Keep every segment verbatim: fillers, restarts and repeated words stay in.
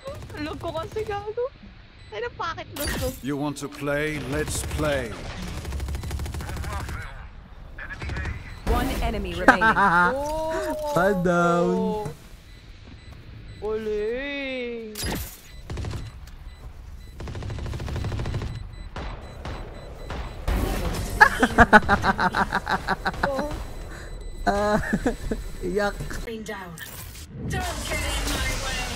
Log ko kasi gago. Ay, na packet loss ko. You want to play? Let's play. One enemy remaining. Oh! One down. Ole! Oh. Ah, iyak. Down. Don't get in my way.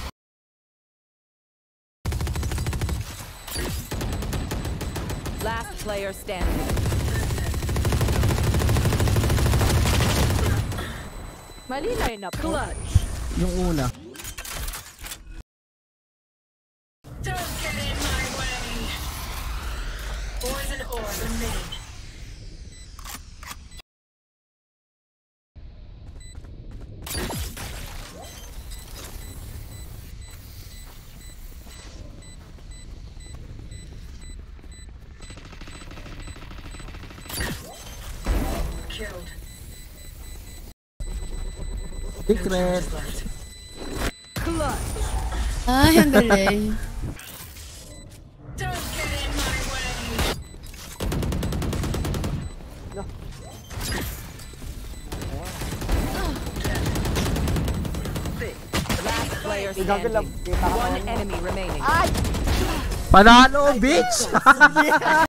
Last player standing. Mali line up. Clutch. Yung una. Don't get in my way. Poison orb emitting. Killed. Secret. Clutch. Ay, ang galing. Don't get in my way. Last player standing. One enemy remaining. Panalo, bitch!